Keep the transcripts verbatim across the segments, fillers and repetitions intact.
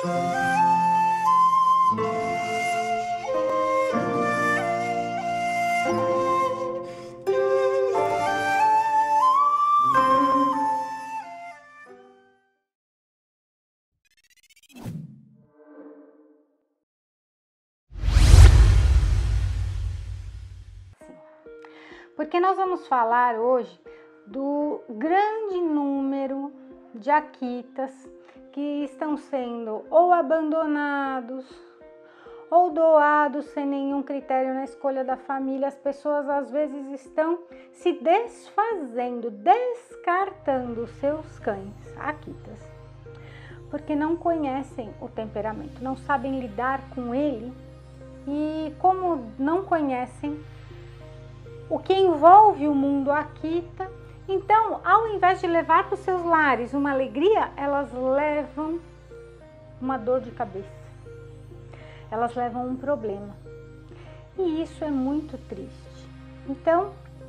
Porque nós vamos falar hoje do grande número de Akitas que estão sendo ou abandonados ou doados sem nenhum critério na escolha da família. As pessoas às vezes estão se desfazendo, descartando seus cães Akitas, porque não conhecem o temperamento, não sabem lidar com ele, e como não conhecem o que envolve o mundo Akita, então, ao invés de levar para os seus lares uma alegria, elas levam uma dor de cabeça, elas levam um problema, e isso é muito triste. Então,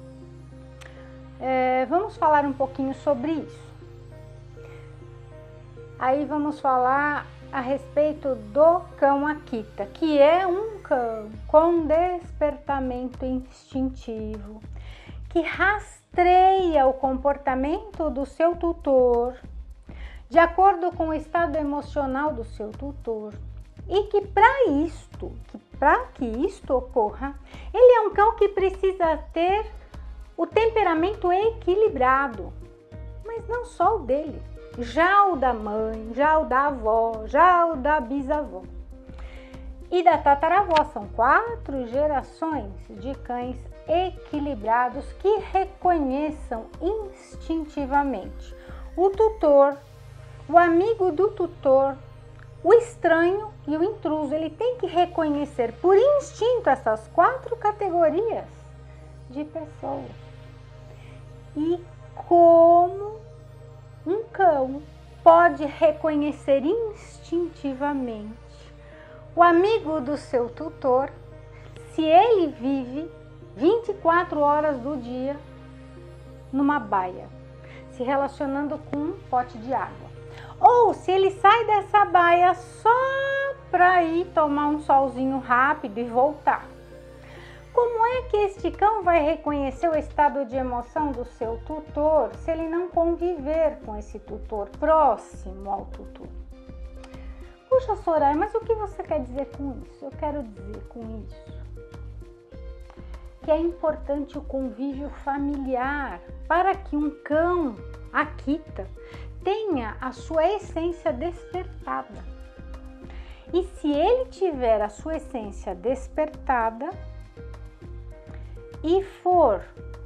é, vamos falar um pouquinho sobre isso. Aí vamos falar a respeito do cão Akita, que é um cão com despertamento instintivo, que rastreia o comportamento do seu tutor de acordo com o estado emocional do seu tutor, e que para isto, que para que isto ocorra, ele é um cão que precisa ter o temperamento equilibrado, mas não só o dele, já o da mãe, já o da avó, já o da bisavó e da tataravó. São quatro gerações de cães equilibrados que reconheçam instintivamente o tutor, o amigo do tutor, o estranho e o intruso. Ele tem que reconhecer por instinto essas quatro categorias de pessoas. E como um cão pode reconhecer instintivamente o amigo do seu tutor se ele vive vinte e quatro horas do dia numa baia, se relacionando com um pote de água, ou se ele sai dessa baia só para ir tomar um solzinho rápido e voltar. Como é que este cão vai reconhecer o estado de emoção do seu tutor se ele não conviver com esse tutor, próximo ao tutor? Puxa, Soraya, mas o que você quer dizer com isso? Eu quero dizer com isso que é importante o convívio familiar para que um cão Akita tenha a sua essência despertada. E se ele tiver a sua essência despertada e for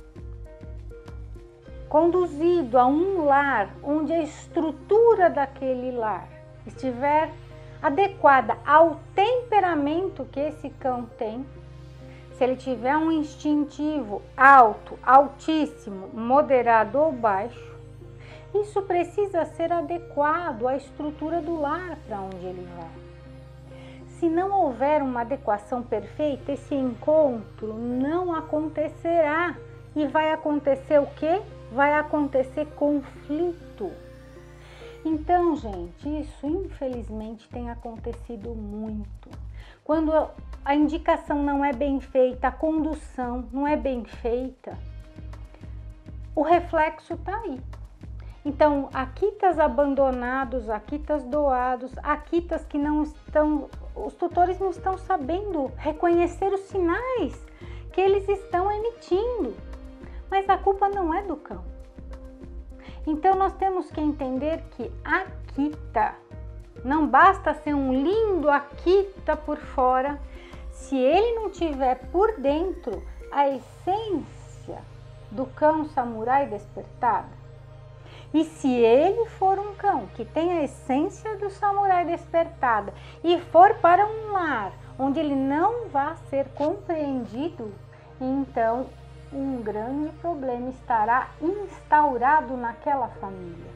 conduzido a um lar onde a estrutura daquele lar estiver adequada ao temperamento que esse cão tem, se ele tiver um instintivo alto, altíssimo, moderado ou baixo, isso precisa ser adequado à estrutura do lar para onde ele vai. Se não houver uma adequação perfeita, esse encontro não acontecerá. E vai acontecer o quê? Vai acontecer conflito. Então, gente, isso infelizmente tem acontecido muito. Quando a indicação não é bem feita, a condução não é bem feita, o reflexo está aí. Então, Akitas abandonados, Akitas doados, Akitas que não estão, os tutores não estão sabendo reconhecer os sinais que eles estão emitindo, mas a culpa não é do cão. Então, nós temos que entender que Akita não basta ser um lindo Akita por fora, se ele não tiver por dentro a essência do cão samurai despertado. E se ele for um cão que tem a essência do samurai despertada e for para um lar onde ele não vai ser compreendido, então um grande problema estará instaurado naquela família.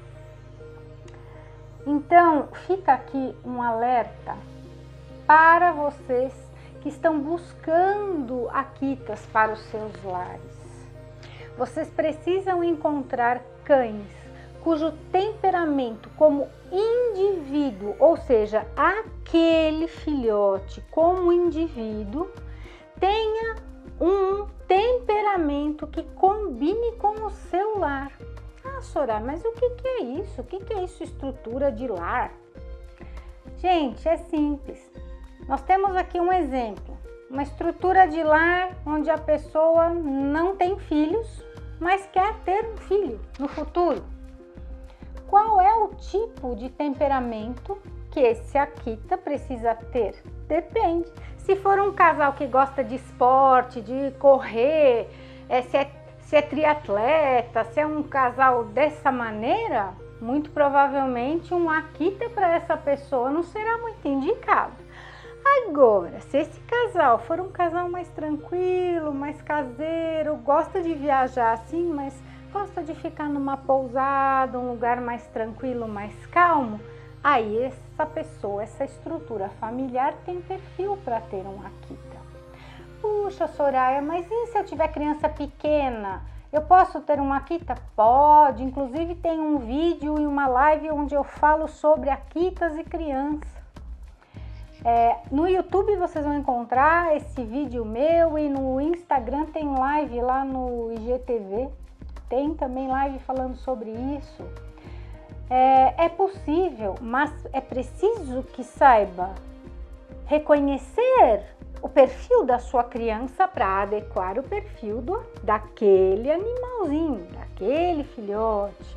Então, fica aqui um alerta para vocês que estão buscando Akitas para os seus lares. Vocês precisam encontrar cães cujo temperamento como indivíduo, ou seja, aquele filhote como indivíduo, tenha um temperamento que combine com o seu lar. Ah, Soraya, mas o que, que é isso? O que, que é isso, estrutura de lar? Gente, é simples. Nós temos aqui um exemplo, uma estrutura de lar onde a pessoa não tem filhos, mas quer ter um filho no futuro. Qual é o tipo de temperamento que esse Akita precisa ter? Depende. Se for um casal que gosta de esporte, de correr, é, se, é, se é triatleta, se é um casal dessa maneira, muito provavelmente um Akita para essa pessoa não será muito indicado. Agora, se esse casal for um casal mais tranquilo, mais caseiro, gosta de viajar assim, mas gosta de ficar numa pousada, um lugar mais tranquilo, mais calmo, aí essa pessoa, essa estrutura familiar tem perfil para ter um Akita. Puxa, Soraya, mas e se eu tiver criança pequena? Eu posso ter um Akita? Pode, inclusive tem um vídeo e uma live onde eu falo sobre Akitas e criança. É, no YouTube vocês vão encontrar esse vídeo meu e no Instagram tem live lá no I G T V, tem também live falando sobre isso. É, é possível, mas é preciso que saiba reconhecer o perfil da sua criança para adequar o perfil do, daquele animalzinho, daquele filhote.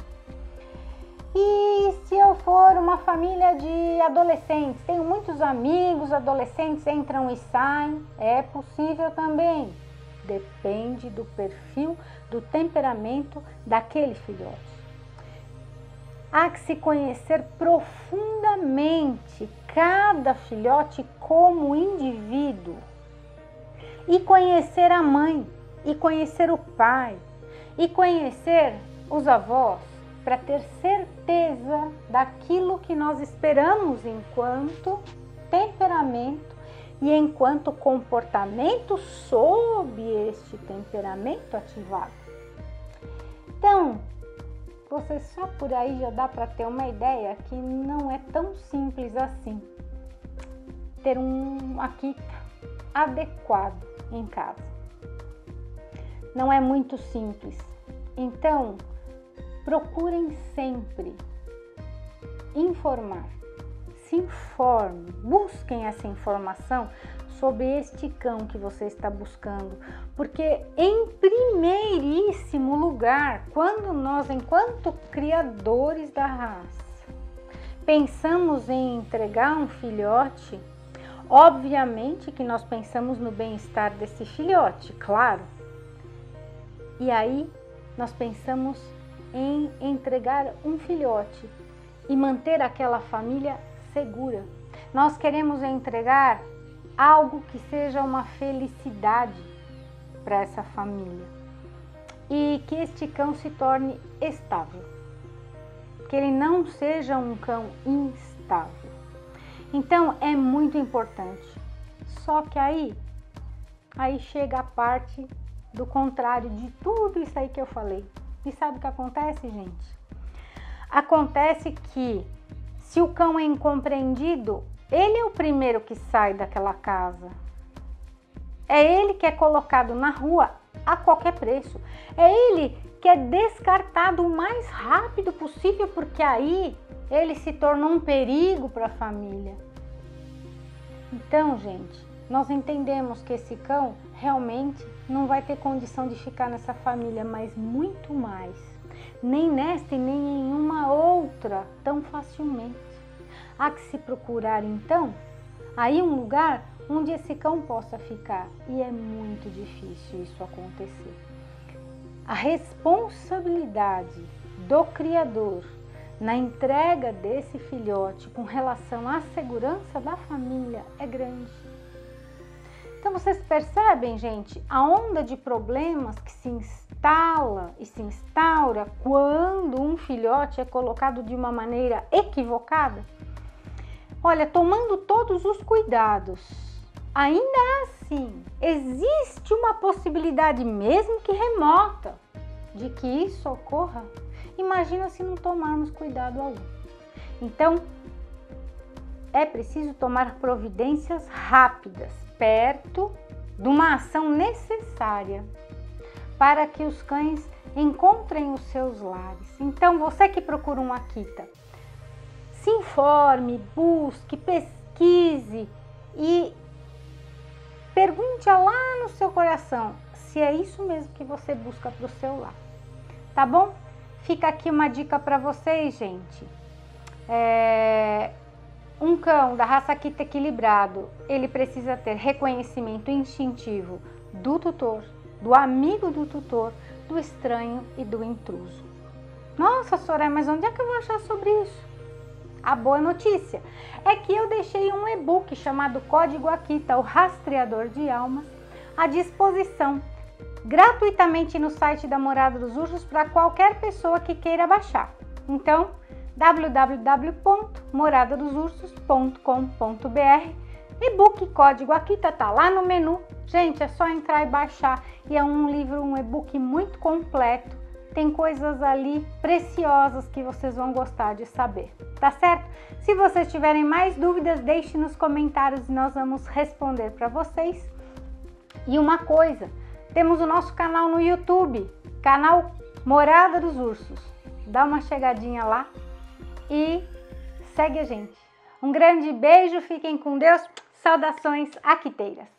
E se eu for uma família de adolescentes, tenho muitos amigos, adolescentes entram e saem, é possível também. Depende do perfil, do temperamento daquele filhote. Há que se conhecer profundamente cada filhote como indivíduo. E conhecer a mãe, e conhecer o pai, e conhecer os avós, para ter certeza daquilo que nós esperamos enquanto temperamento e enquanto comportamento sob este temperamento ativado. Então, você só por aí já dá para ter uma ideia que não é tão simples assim ter um Akita adequado em casa. Não é muito simples. Então, procurem sempre informar, se informe, busquem essa informação sobre este cão que você está buscando, porque em primeiríssimo lugar, quando nós, enquanto criadores da raça, pensamos em entregar um filhote, obviamente que nós pensamos no bem-estar desse filhote, claro, e aí nós pensamos em entregar um filhote e manter aquela família segura. Nós queremos entregar algo que seja uma felicidade para essa família e que este cão se torne estável, que ele não seja um cão instável. Então é muito importante. Só que aí, aí chega a parte do contrário de tudo isso aí que eu falei. E sabe o que acontece, gente? Acontece que se o cão é incompreendido, ele é o primeiro que sai daquela casa. É ele que é colocado na rua a qualquer preço. É ele que é descartado o mais rápido possível, porque aí ele se tornou um perigo para a família. Então, gente, nós entendemos que esse cão realmente não vai ter condição de ficar nessa família, mas muito mais. Nem nesta e nem em uma outra tão facilmente. Há que se procurar, então, aí um lugar onde esse cão possa ficar. E é muito difícil isso acontecer. A responsabilidade do criador na entrega desse filhote com relação à segurança da família é grande. Então vocês percebem, gente, a onda de problemas que se instala e se instaura quando um filhote é colocado de uma maneira equivocada? Olha, tomando todos os cuidados, ainda assim, existe uma possibilidade, mesmo que remota, de que isso ocorra. Imagina se não tomarmos cuidado algum. Então, é preciso tomar providências rápidas, perto de uma ação necessária para que os cães encontrem os seus lares. Então, você que procura um Akita, se informe, busque, pesquise e pergunte lá no seu coração se é isso mesmo que você busca para o seu lar. Tá bom? Fica aqui uma dica para vocês, gente. É... Um cão da raça Akita equilibrado, ele precisa ter reconhecimento instintivo do tutor, do amigo do tutor, do estranho e do intruso. Nossa, Soraya, mas onde é que eu vou achar sobre isso? A boa notícia é que eu deixei um e-book chamado Código Akita, o Rastreador de Almas, à disposição gratuitamente no site da Morada dos Ursos para qualquer pessoa que queira baixar. Então, w w w ponto morada dos ursos ponto com ponto b r, e-book Código Akita tá lá no menu. Gente, é só entrar e baixar, e é um livro, um e-book muito completo. Tem coisas ali preciosas que vocês vão gostar de saber, tá certo? Se vocês tiverem mais dúvidas, deixe nos comentários e nós vamos responder para vocês. E uma coisa, temos o nosso canal no YouTube, canal Morada dos Ursos. Dá uma chegadinha lá e segue a gente. Um grande beijo, fiquem com Deus, saudações aquiteiras!